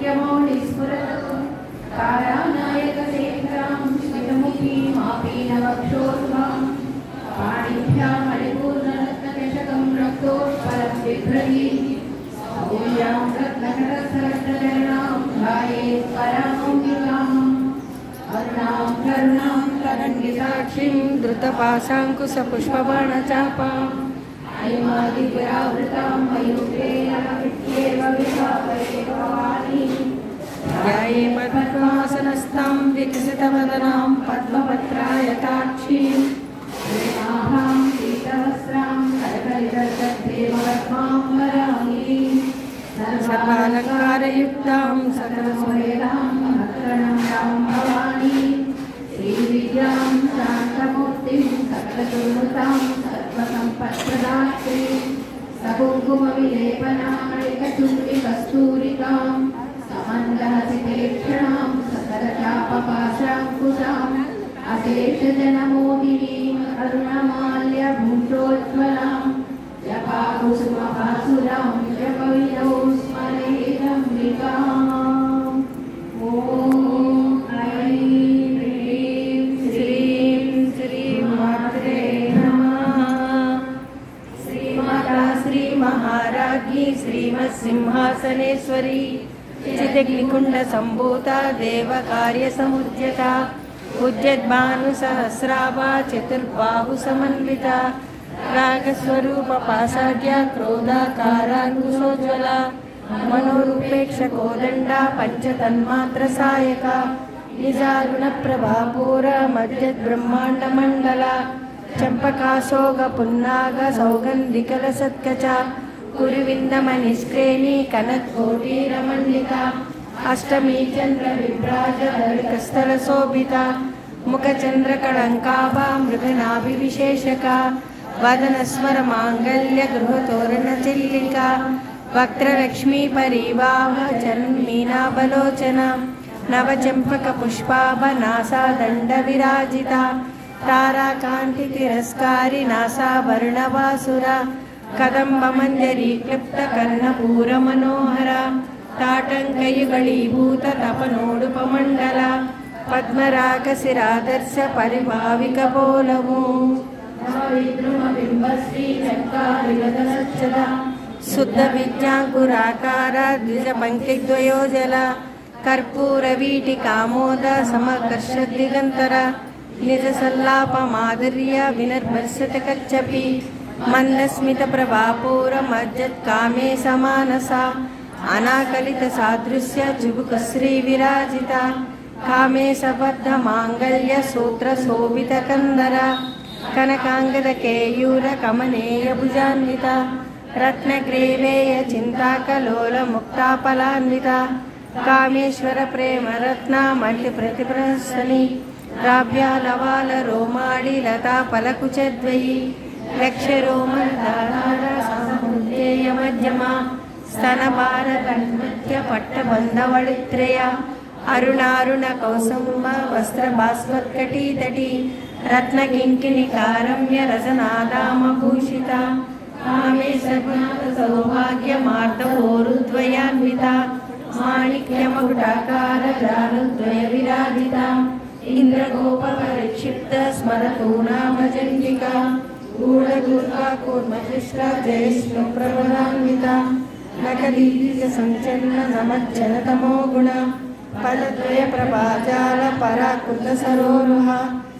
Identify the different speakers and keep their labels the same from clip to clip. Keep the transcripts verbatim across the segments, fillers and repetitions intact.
Speaker 1: माणिक्यमौलिस्फुरतु तारानायकसेन्द्रां स्मितमुखीमापीनवक्षोरुहां पाणिभ्यां मणिपूर्णरत्नकेशकं रक्तोत्पलं बिभ्रति मूल्यां रत्नकरसहस्रचरणां ध्यायेत् परामौलिकाम् अरुणां करुणां तरङ्गिताक्षीं धृतपाशाङ्कुशपुष्पबाणचापाम् अयमादिपुरावृतां मयूरेण विद्येव विभावये भवानी ध्याये पद्मासनस्थां विकसितवदनां पद्मपत्रायताक्षीं श्रीनाभां पीतवस्त्रां करकलितदेवरत्नां वराङ्गीं सर्वालङ्कारयुक्तां सकलसुमेधां भक्तनन्दां भवानी श्रीविद्यां शान्तमूर्तिं सकलदुर्मृतां सर्वसम्पत्प्रदात्रीं सकुङ्कुमविलेपनामलिकचुम्बिकस्तूरिकां समन्दहसितेक्षणां सकलचापपाशाङ्कुशाम् अशेषजनमोदिनीं अरुणमाल्यभूषोज्ज्वलां जपाकुसुमभासुरां जपविदौ स्मरेदम्बिकाम् ॐ ऐं ह्रीं श्रीं श्रीमात्रे नमः। श्रीमाता श्रीमहाराज्ञी श्रीमत्सिंहासनेश्वरी चिदग्निकुण्डसम्भूता देवकार्यसमुद्यता उद्यद्भानुसहस्राभा चतुर्बाहुसमन्विता रागस्वरूपपासाद्या क्रोधाकाराङ्कुशोज्ज्वला मनोरूपेक्षकोदण्डा पञ्चतन्मात्रसायका निजारुणप्रभापूरा मध्यद्ब्रह्माण्डमण्डला चम्पकाशोकपुन्नागसौगन्धिकलसत्कचा कुरुविन्दमनिष्क्रेणी कनत्कोटीरमण्डिता अष्टमी चन्द्रविभ्राजललितस्थलशोभिता मुखचन्द्रकळङ्काभा मृगनाभिविशेषका वदनस्मरमाङ्गल्यगृहतोरणचिल्लिका वक्त्रलक्ष्मीपरिवाह चन्मीनाबलोचना नवचम्पकपुष्पाभनासादण्डविराजिता ताराकान्तितिरस्कारी नासाभरणवासुरा कदम्बमञ्जरी क्लिप्तकर्णपूरमनोहरा ताटङ्कयुगळीभूततपनोडुपमण्डला पद्मरागशिरादर्श परिभाविकपोलवो शुद्धविद्याङ्कुराकारा द्विजपङ्क्तिद्वयोजला कर्पूरवीटिकामोद समकर्षद्दिगन्तरा निजसल्लापमाधुर्य विनर्भर्षतकच्छपि मन्दस्मितप्रभापूरमज्जत्कामे समानसा अनाकलितसादृश्य जुबुकश्रीविराजिता कामे सबद्धमाङ्गल्यसूत्रशोभितकन्दरा कनकाङ्गदकेयूरकमनेयभुजान्विता रत्नग्रीवेयचिन्ताकलोलमुक्ताफलान्विता कामेश्वरप्रेमरत्नामल्लिप्रतिप्रहसनी राभ्यालवालरोमाणि लताफलकुचद्वयी लक्ष्यरोमन्दारासमुद्येयमध्यमा स्तनभारतन्मध्यपट्टबन्धवळित्रया अरुणारुणकौसुम्ब वस्त्रभास्वत्कटीतटी रत्नकिङ्किणिकारम्य रसनादामभूषिता कामे सज्ञातसौभाग्यमार्दवोरुद्वयान्विता माणिक्यमकुटाकार जानुद्वयविराजिता इन्द्रगोपपरिक्षिप्त स्मरतूनामचण्डिका गूढगूर्वा कूर्मशिष्टा जयष्णुप्रभरान्विता नकलीलितसञ्चन्न नमज्जनतमो गुण पदद्वयप्रभाजाल पराकृतसरोरुहा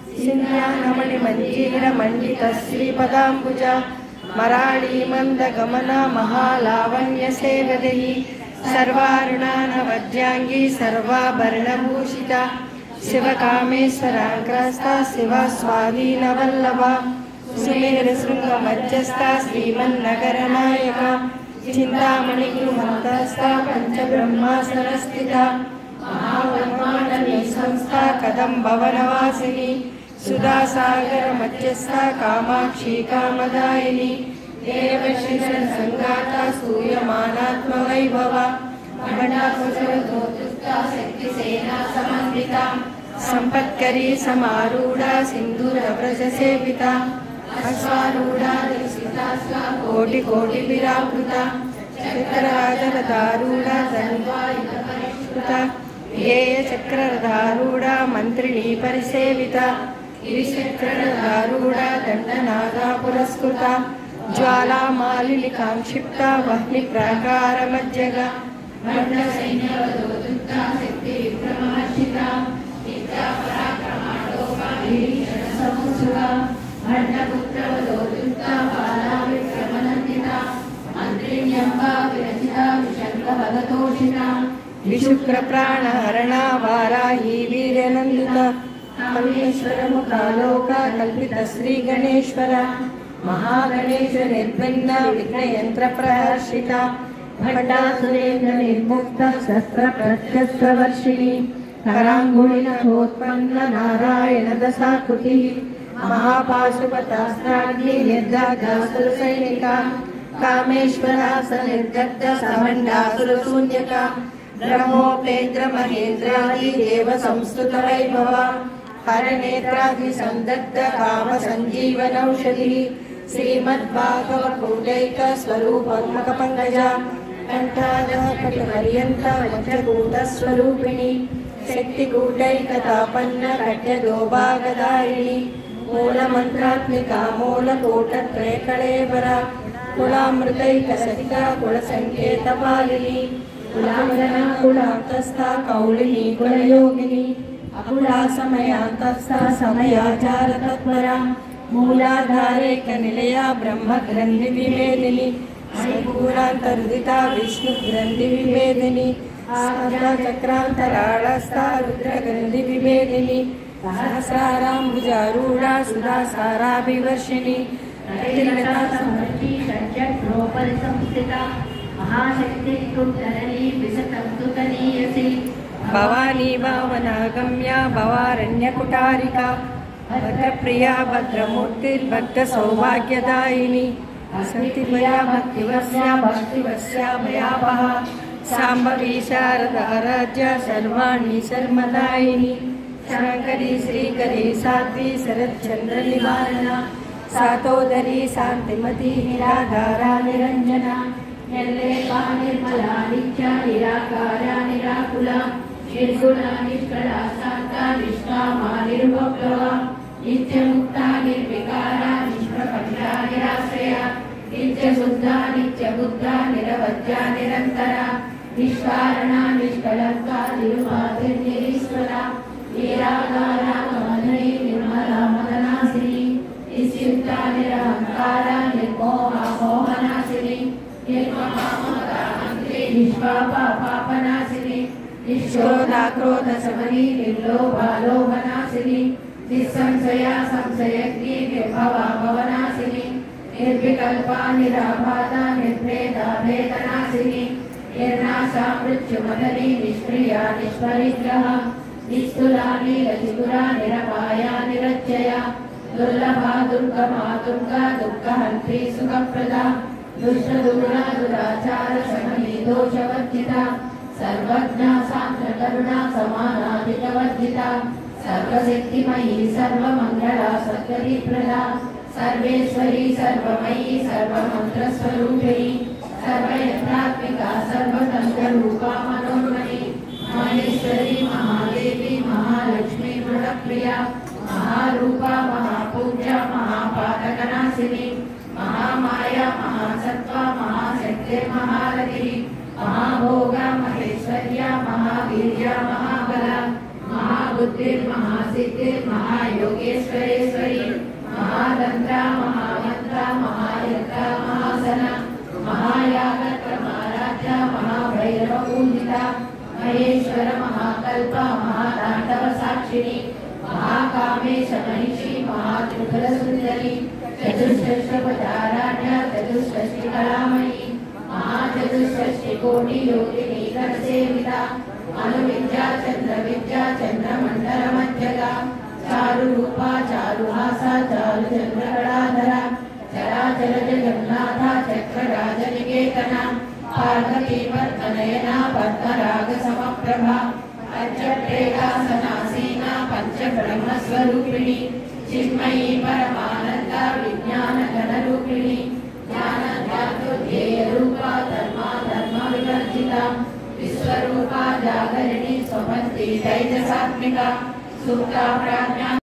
Speaker 1: शिन्यानमणिमञ्जीरमण्डितश्रीपदाम्बुजा मराळीमन्दगमना महालावण्यसेवदयी सर्वारुणानवज्याङ्गी सर्वाभरणभूषिता शिवकामेश्वराग्रस्ता शिवस्वाधीनवल्लभा सुमेरशृङ्गमध्यस्था श्रीमन्नगरनायका चिन्तामणिगृहन्तस्था पञ्चब्रह्मासनस्थिता महाब्रह्माण्डनी संस्था कदम्बवनवासिनी सुधासागरमध्यस्था कामाक्षी कामदायिनी देवश्रीसंगाता स्तूयमानात्मवैभवा भण्डाकुशलधोतुस्था शक्तिसेना समन्विता संपत्करी समारूढ़ा सिंदूरव्रजसेविता अश्वारूढ़ा दर्शिता कोटि कोटि विरावृता चित्रराजरदारूढ़ा धन्वायुधपरिष्कृता పురస్కృత ధ్యేయ చక్రధారూఢ మంత్రిణీ పరిసేవిత గిరిచక్రధారూఢ దండనాగా పురస్కృత జ్వాలామాలికాంక్షిప్త వహ్ని ప్రాకార మజ్జగ మండ సైన్యవదోదుక్త శక్తి విక్రమహర్షిత నిత్యా పరాక్రమాటోపాధి సమసుర భండపుత్రవదోదుక్త బాలా విక్రమనందిత మంత్రిణ్యంబా విరచిత విశంకవదతోషిత విశుక్ర ప్రాణహరణ వారాహి వీర్యనందిత కల్పేశ్వర ముఖాలోక కల్పిత శ్రీ గణేశ్వర మహాగణేశ నిర్బంధ విఘ్నయంత్ర ప్రహర్షిత భట్టాసురేంద్ర నిర్ముక్త శస్త్ర ప్రత్యస్త్రవర్షిణి కరాంగుళినోత్పన్న నారాయణ దశాకృతి మహాపాశుపతాస్త్రాగ్ని నిర్దాసుర సైనిక కామేశ్వరాస నిర్గద్ద సమండాసుర శూన్యక బ్రహ్మోపేంద్ర మహేంద్రాది దేవ సంస్థుత వైభవ హరనేత్రాది సందగ్ధ కామ సంజీవనౌషధి శ్రీమద్భాగవకూటైక స్వరూపముఖ పంకజ కంఠాదః కటిపర్యంత పంచకూట స్వరూపిణి శక్తికూటైకతాపన్న కట్యదోభాగదారిణి మూలమంత్రాత్మిక మూలకూటత్రయ కళేబర కులామృతైక సహిత కుల సంకేత పాలిని కులాంగన కులాంతస్థ కౌళిని కులయోగిని అకులా సమయాంతస్థ సమయాచార తత్పర మూలాధారేక నిలయ బ్రహ్మ గ్రంథి వివేదిని శ్రీపూరాంతరుదిత విష్ణు గ్రంథి వివేదిని చక్రాంతరాళస్థ రుద్ర గ్రంథి వివేదిని సహస్రారాంబుజారూఢ సుధాసారాభివర్షిణి
Speaker 2: महाशक्ति कुंडली विसतंतुतनीयसी
Speaker 1: भवानी भावनागम्या भवारण्यकुटारिका भद्रप्रिया भद्रमूर्तिर्भक्त सौभाग्यदायिनी असंतिमया भक्तिवस्या भक्तिवस्या भयापहा सांभवी शारदा राज्य सर्वाणि शर्मदायिनी शंकरी श्रीकरी साध्वी शरच्चंद्र निवारणा सातोदरी शांतिमती निराधारा निरंजना निर्लेपा निर्मला नित्या निराकारा निराकुला निर्गुणा निष्कला शांता निष्कामा निर्भोक्तवा नित्यमुक्ता निर्विकारा निष्प्रपन्ना निराश्रया नित्यशुद्धा नित्यबुद्धा निरवध्या निरन्तरा निष्कारणा निष्कलङ्का निर्मातिर्निरीश्वरा निराकारा कमलई निर्मला मदनासिनी निस्युक्ता निरहङ्कारा निर्मोहा मोहनासिनी निष्पापा पापनाशिनी निष्क्रोधा क्रोध समनी निर्लोभा लोभनाशिनी निस्संशया संशयज्ञी निर्भवा भवनाशिनी निर्विकल्पा निराबाधा निर्भेदा भेदनाशिनी निर्नाशा मृत्युमदनी निष्क्रिया निष्परिग्रह निस्तुला नीलचिगुरा निरपाया निरज्जया दुर्लभा दुर्गमा दुर्गा दुःखहन्त्री सुखप्रदा दुष्टदूरा दुराचार शमनी दोषवर्जिता सर्वज्ञा सान्द्रकरुणा समानाधिकवर्जिता सर्वसिद्धिमयी सर्वमङ्गला सद्गतिप्रदा सर्वेश्वरी सर्वमयी सर्वमन्त्रस्वरूपिणी सर्वयज्ञात्मिका सर्वतन्त्ररूपा मनोन्मयी महेश्वरी महादेवी महालक्ष्मी गुणप्रिया महारूपा महापूज्या महापातकनाशिनी महामाया महासत्त्वा महाशक्ति महारथी महाभोगा महेश्वर्या महावीर्या महाबला महाबुद्धिर्महासिद्धिर् महायोगेश्वरेश्वरी महातंत्रा महामंत्रा महायज्ञा महासना महायागत्र महाराजा महाभैरवपूजिता महेश्वर महाकल्प महातांडव साक्षिणी महाकामेश महिषी महात्रिपुरसुंदरी चतुष्षष्टिपचाराढ्या चतुष्षष्टिकलामयी महाचतुष्षष्टिकोटि योगिनी करसेविता अनुविद्या चंद्रविद्या चंद्रमंडलमध्यगा चारुरूपा चारुहासा चारुचंद्रकलाधरा चराचर जगन्नाथा चक्रराजनिकेतना पार्वतीवर्तनयना पद्मरागसमप्रभा पंचप्रेगासनासीना पंचब्रह्मस्वरूपिणी चिन्मयी परमानंदा विज्ञान घनरूपिणी ज्ञान ध्यान ध्येय रूपा धर्मा धर्म विवर्जिता विश्व स्वरूपा जागरिणी स्वपन्ति तैजसात्मिका सुप्ता प्राज्ञा